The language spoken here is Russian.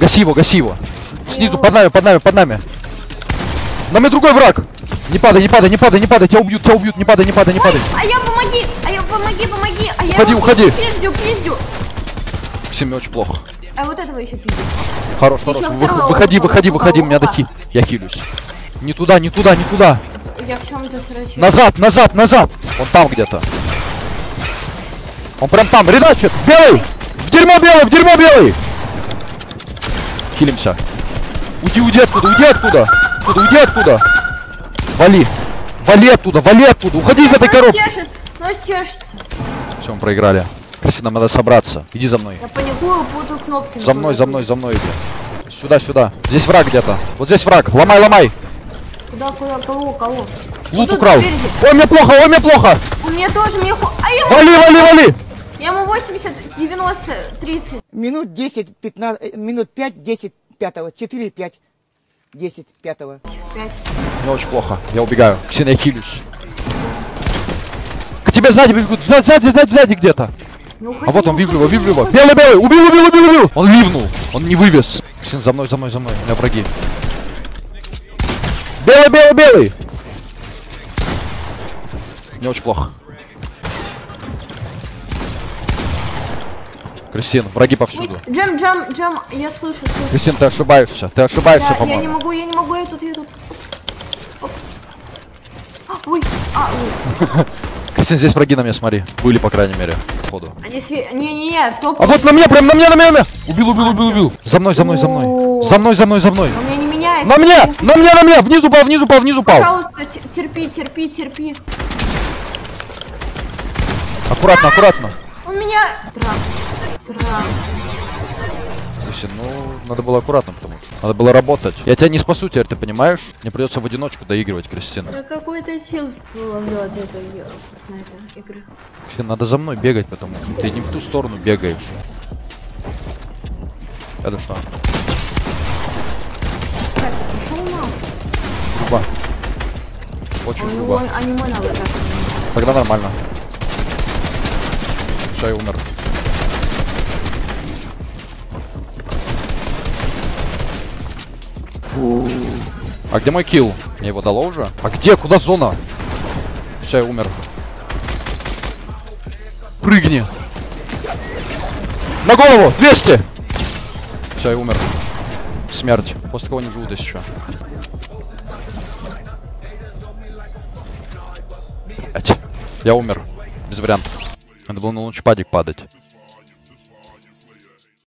Гаси его, гаси его. Снизу, под нами, под нами, под нами. На мне другой враг. Не падай, не падай, не падай, не падай. Тебя убьют, не падай, не падай, не падай. А я помоги, помоги. А я уходи, уходи. Пиздю. Максим, мне очень плохо. А вот этого еще пиздю. Хорош. Выходи, меня дохи. Я хилюсь. Не туда. Я в чем-то срачу. Назад. Он там где-то. Он прям там, редачит. Белый! В дерьмо белый! Хилимся. Уйди оттуда. Уйди оттуда. Вали оттуда. Уходи из этой коробки. Нос чешется. Все, мы проиграли. Кристина, нам надо собраться. Иди за мной. Я паникую, путаю кнопки. За мной иди. Сюда. Здесь враг где-то. Вот здесь враг. Ломай. Куда? Кого? Лут украл. Ой, мне плохо. Мне тоже, Вали. Я ему 80, 90, 30. Минут 10, 15, минут 5, 10, 5, 4, 5, 10, 5. 5. Мне очень плохо. Я убегаю. Ксения, я хилюсь. К тебе сзади бегут. Сзади где-то. Ну, а вот он, вижу его. Белый. Убил. Он ливнул. Он не вывез. Ксения, за мной. У меня враги. Белый. Мне очень плохо. Кристин, враги повсюду. Джем, я слышу. Кристин, ты ошибаешься, по-моему. Я не могу, я тут. Оп. Ой. Кристин, здесь враги на меня, смотри. Были, по крайней мере, походу. Они не, топ. А вот на меня. Убил. За мной. Он меня не меняет. На меня. Внизу пал. Пожалуйста, терпи. Аккуратно. Он меня... Трап. Кристин, надо было аккуратно, потому что надо было работать. Я тебя не спасу теперь, ты понимаешь? Мне придется в одиночку доигрывать, Кристина. Я какой-то чувствовал от этой игры. Кристин, надо за мной бегать, потому что ты не в ту сторону бегаешь. Это что? Так, пошел на. Грубо. Очень грубо. Аниме надо так. Тогда нормально. Все, я умер. А где мой килл? Мне его дало уже? А где? Куда зона? Все, я умер. Прыгни. На голову! 200! Все, я умер. Смерть. После кого не живут еще. Я умер. Без вариантов. Надо было на лунчпадик падать.